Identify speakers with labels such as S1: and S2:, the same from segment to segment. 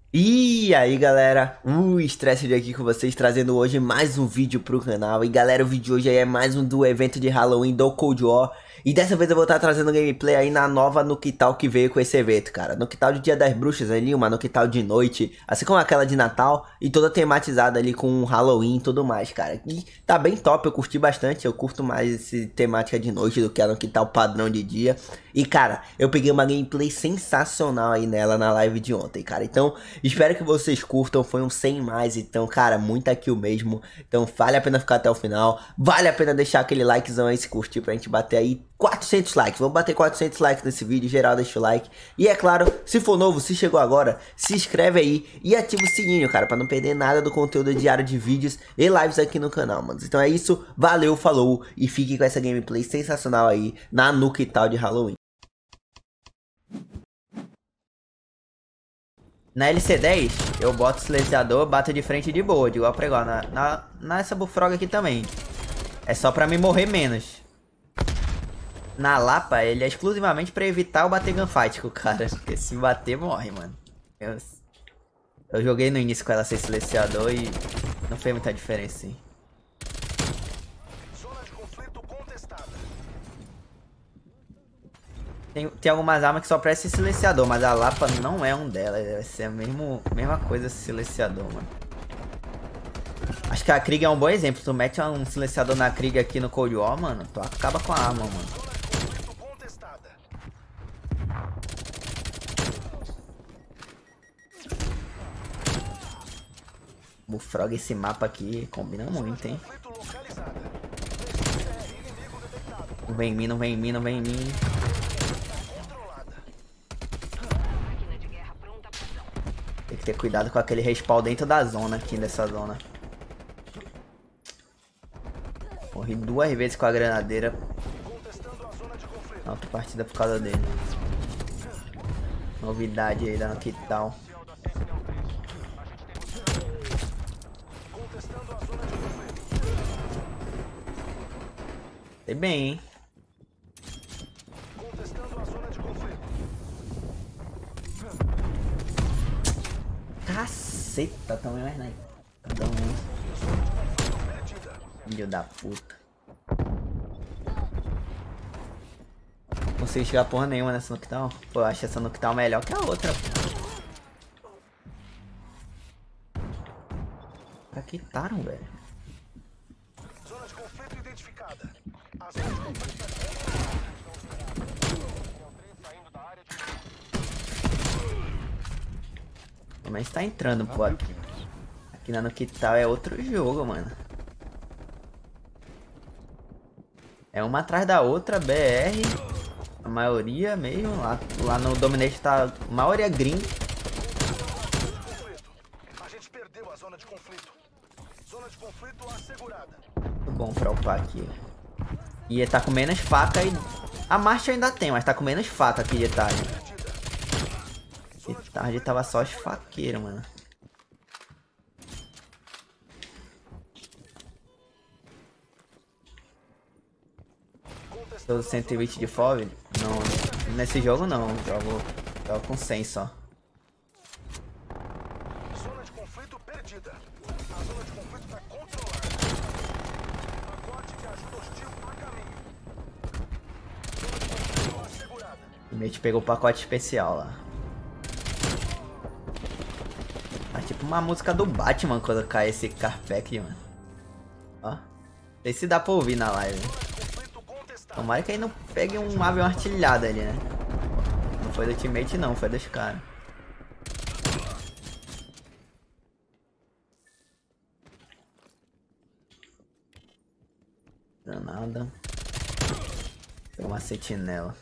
S1: E aí galera, o Estresse de aqui com vocês, trazendo hoje mais um vídeo pro canal. E galera, o vídeo de hoje aí é mais um do evento de Halloween do Cold War. E dessa vez eu vou estar trazendo gameplay aí na nova Nuketown que veio com esse evento, cara. Nuketown de Dia das Bruxas ali, uma Nuketown de noite, assim como aquela de Natal. E toda tematizada ali com Halloween e tudo mais, cara. E tá bem top, eu curti bastante, eu curto mais esse temática de noite do que a Nuketown padrão de dia. E cara, eu peguei uma gameplay sensacional aí nela na live de ontem, cara. Então, espero que vocês curtam, foi um 100 mais, então, cara, muita kill mesmo. Então, vale a pena ficar até o final, vale a pena deixar aquele likezão aí se curtir pra gente bater aí 400 likes. Vamos bater 400 likes nesse vídeo, geral deixa o like. E é claro, se for novo, se chegou agora, se inscreve aí e ativa o sininho, cara, pra não perder nada do conteúdo diário de vídeos e lives aqui no canal, mano. Então é isso, valeu, falou e fique com essa gameplay sensacional aí na Nuketown de Halloween. Na LC10, eu boto o silenciador, bato de frente de boa, de igual pra igual. Nessa bullfrog aqui também. É só pra me morrer menos. Na Lapa, ele é exclusivamente pra evitar o bater gunfight com o cara. Porque se bater, morre, mano. Eu joguei no início com ela sem silenciador e não fez muita diferença, sim. Tem algumas armas que só presta silenciador, mas a Lapa não é um delas. Vai ser a mesma coisa esse silenciador, mano. Acho que a Krieg é um bom exemplo. Tu mete um silenciador na Krieg aqui no Cold War, mano, tu acaba com a arma, mano. Bullfrog, esse mapa aqui combina muito, hein? Não vem em mim, não vem em mim, não vem em mim. Tem que ter cuidado com aquele respawn dentro da zona aqui, dessa zona. Morri 2 vezes com a granadeira. Outra partida por causa dele. Novidade aí da Nuketown. Sei bem, hein? Caceta, também mais nada. Cada um. Filho da puta. Não consegui chegar porra nenhuma nessa Nuketown. Pô, eu acho essa Nuketown melhor que a outra. Pra que taram, velho? Zona de conflito identificada. A zona de conflito mas tá entrando, pô. Aqui na Nuketown é outro jogo, mano. É uma atrás da outra, BR. A maioria mesmo. Lá no Dominate tá a maioria green. A gente perdeu a zona de conflito. Zona de conflito assegurada. Muito bom pra upar aqui. E tá com menos faca e... A marcha ainda tem, mas tá com menos faca aqui de tarde. De tarde tava só os faqueiros, mano. Todo 120 de FOV? Não, nesse jogo não. Jogo com 100 só. Zona de conflito perdida. A zona de conflito tá controlada. Pacote de ajuda hostil a caminho. Zona de conflito assegurada. O mate pegou o pacote especial lá. É tipo uma música do Batman quando cai esse Carpack, mano. Ó. Não sei se dá pra ouvir na live. Tomara que aí não pegue um avião artilhado ali, né? Não foi do teammate não, foi dos caras. Nada. Tem uma sentinela.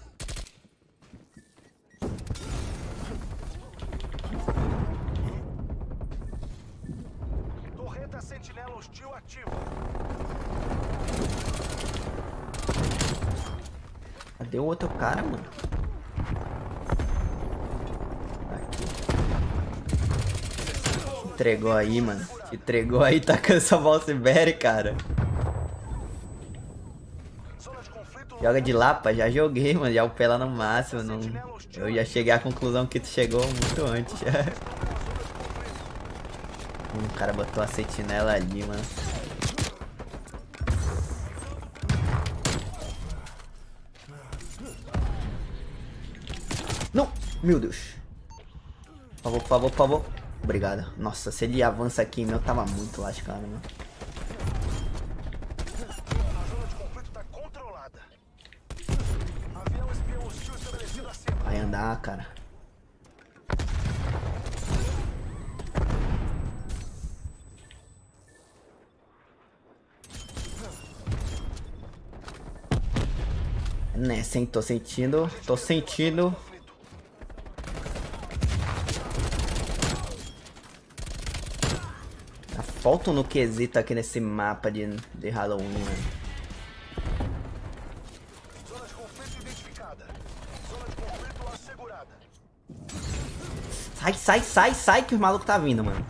S1: Torreta sentinela hostil ativa. Cadê o outro cara, mano? Aqui. Entregou aí, mano. Entregou aí, tacando essa Valsiberi, cara. Joga de Lapa, já joguei, mano. Já upei lá no máximo. Não... Eu já cheguei à conclusão que tu chegou muito antes. O cara botou a sentinela ali, mano. Não! Meu Deus. Por favor, por favor, por favor. Obrigado. Nossa, se ele avança aqui, meu, tava muito lascado, mano. Vai andar, cara. Né, sim, tô sentindo. Tô sentindo. Falta no quesito aqui nesse mapa de Halloween, mano. Zona de conflito identificada. Zona de conflito assegurada. Sai, sai, sai, sai que o maluco tá vindo, mano.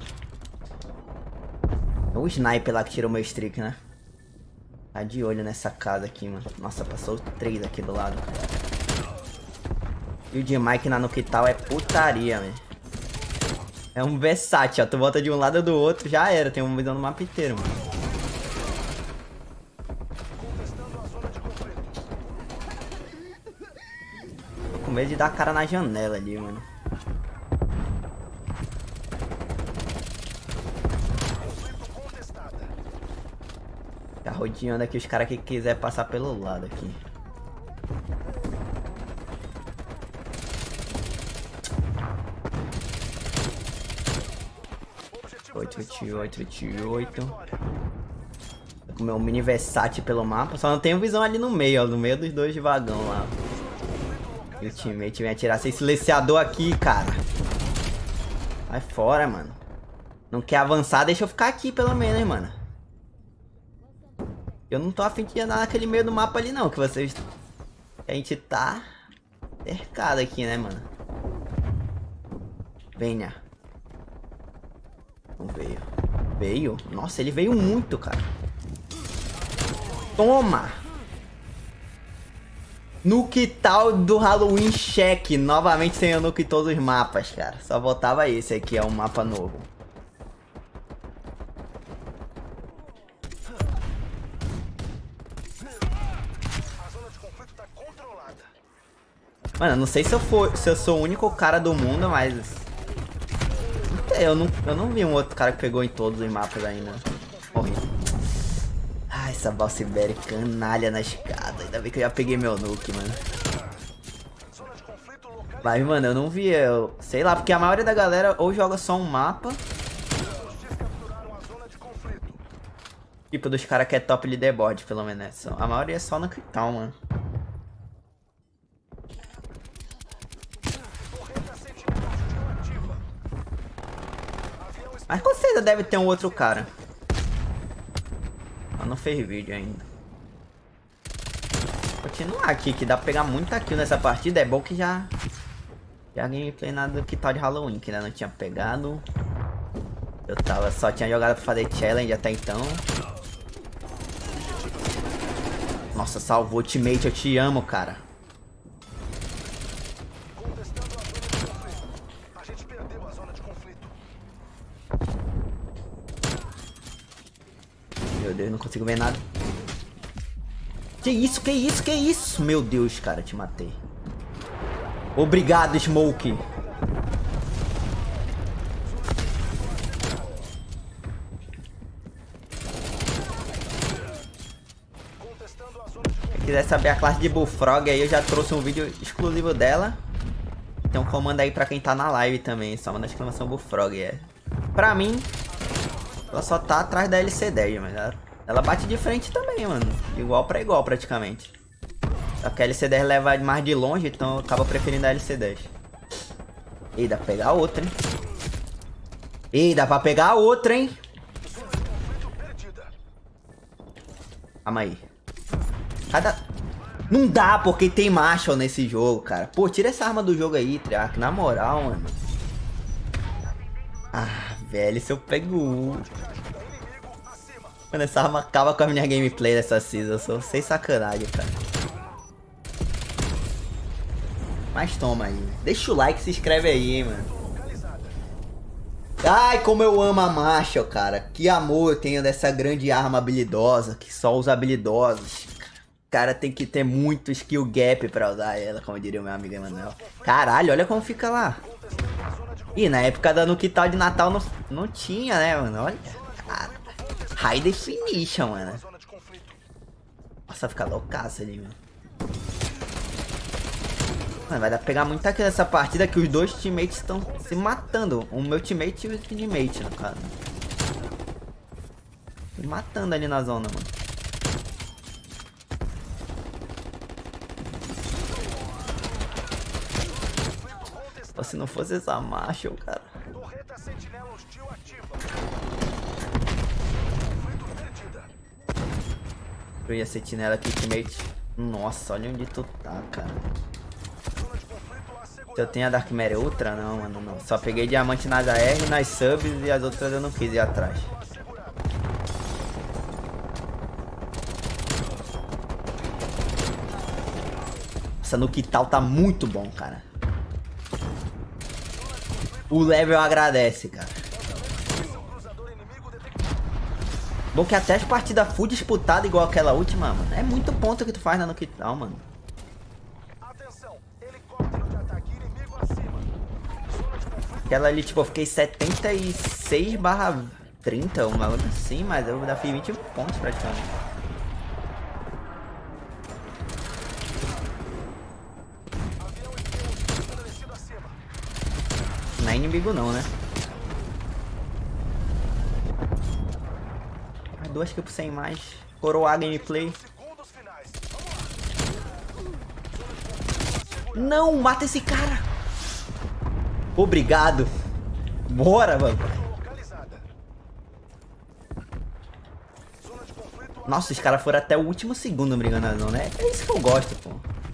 S1: É o sniper lá que tirou meu streak, né? Tá de olho nessa casa aqui, mano. Nossa, passou 3 aqui do lado. E o de Mike na Nukital é putaria, velho. É um versátil, ó. Tu volta de um lado ou do outro, já era. Tem uma visão do mapa inteiro, mano. Tô com medo de dar a cara na janela ali, mano. Tá rodeando aqui os caras que quiser passar pelo lado aqui. Oito. Tô com meu mini versátil pelo mapa. Só não tenho visão ali no meio, ó. No meio dos dois de vagão lá. E o teammate vem atirar sem silenciador aqui, cara. Vai fora, mano. Não quer avançar, deixa eu ficar aqui pelo menos, mano. Eu não tô afim de andar naquele meio do mapa ali não, que vocês... A gente tá cercado aqui, né, mano. Venha. Não veio. Veio? Nossa, ele veio muito, cara. Toma! Nukital do Halloween check. Novamente sem o nuke em todos os mapas, cara. Só voltava esse aqui, é um mapa novo. Mano, eu não sei se eu sou o único cara do mundo, mas... Eu não vi um outro cara que pegou em todos os mapas ainda. Morri. Ai, essa Balsiberry canalha na escada. Ainda bem que eu já peguei meu nuke, mano. Mas, mano, eu não vi, sei lá, porque a maioria da galera ou joga só um mapa. Tipo dos caras que é top leaderboard, pelo menos, né? A maioria é só no Nukital, mano. Mas com certeza deve ter um outro cara. Eu não fez vídeo ainda. Continuar aqui, que dá pra pegar muita kill nessa partida. É bom que já gameplay nada que tal de Halloween, que ainda não tinha pegado. Eu só tinha jogado pra fazer challenge até então. Nossa, salvou, teammate, eu te amo, cara. Meu Deus, não consigo ver nada. Que isso, que isso, que isso? Meu Deus, cara, te matei. Obrigado, Smoke. Se quiser saber a classe de Bullfrog aí, eu já trouxe um vídeo exclusivo dela. Tem um comando aí pra quem tá na live também, só uma exclamação Bullfrog, é. Pra mim, ela só tá atrás da LC10, mas ela bate de frente também, mano. Igual pra igual, praticamente. Só que a LC10 leva mais de longe, então eu acabo preferindo a LC10. Ih, dá pra pegar outra, hein? Ih, dá pra pegar outra, hein? Calma aí. Não dá, porque tem Marshall nesse jogo, cara. Pô, tira essa arma do jogo aí, Triarch. Na moral, mano. Ah, velho, se eu pego... Mano, essa arma acaba com a minha gameplay dessa season. Eu sou sem sacanagem, cara. Mas toma aí. Deixa o like e se inscreve aí, hein, mano. Ai, como eu amo a marcha, cara. Que amor eu tenho dessa grande arma habilidosa, que só os habilidosos. O cara tem que ter muito skill gap pra usar ela, como diria o meu amigo Emanuel. Caralho, olha como fica lá. E na época da Nukital de Natal não tinha, né, mano? Olha, cara. High definition, mano. Nossa, fica loucaça ali, mano. Mano, vai dar pra pegar muita coisa nessa partida que os dois teammates estão se matando. O meu teammate e o teammate, no caso. Se matando ali na zona, mano. Pô, se não fosse essa marcha, cara. Eu ia sentinela aqui, teammate. Nossa, olha onde tu tá, cara. Eu tenho a Dark Matter Ultra? Não, mano, não. Só peguei diamante nas AR, nas subs e as outras eu não quis ir atrás. Essa Nukital tá muito bom, cara. O level agradece, cara. Bom que até as partidas full disputadas igual aquela última, mano. É muito ponto que tu faz na Nukital, mano. Aquela ali, tipo, eu fiquei 76/30, uma coisa assim, mas eu ainda fiz 20 pontos praticamente. Não é inimigo não, né? Mais 2 kills sem mais. Coroar a gameplay. Não, mata esse cara! Obrigado. Bora, mano. Nossa, os caras foram até o último segundo brigando na zona, né? É isso que eu gosto, pô.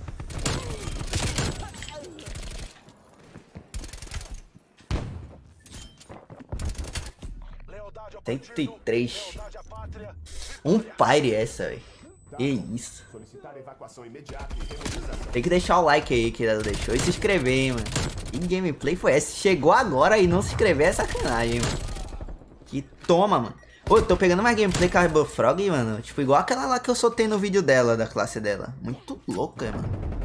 S1: $103. Um Pyre essa, velho. Que isso. Tem que deixar o like aí que ela deixou e se inscrever, hein, mano. Que gameplay foi essa? Chegou agora e não se inscrever é sacanagem, mano. Que toma, mano. Pô, eu tô pegando mais gameplay com a Bullfrog, mano. Tipo, igual aquela lá que eu soltei no vídeo dela, da classe dela. Muito louca, mano.